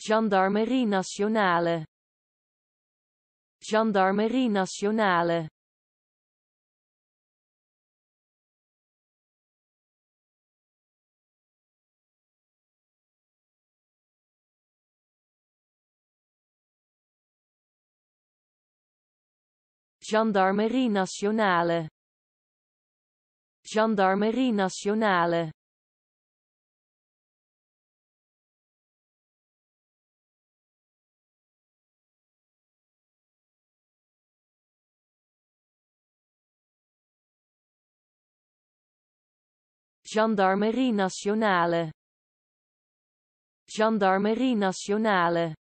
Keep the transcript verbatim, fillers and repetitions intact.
Gendarmerie Nationale. Gendarmerie Nationale. Gendarmerie Nationale. Gendarmerie Nationale. Gendarmerie Nationale. Gendarmerie Nationale.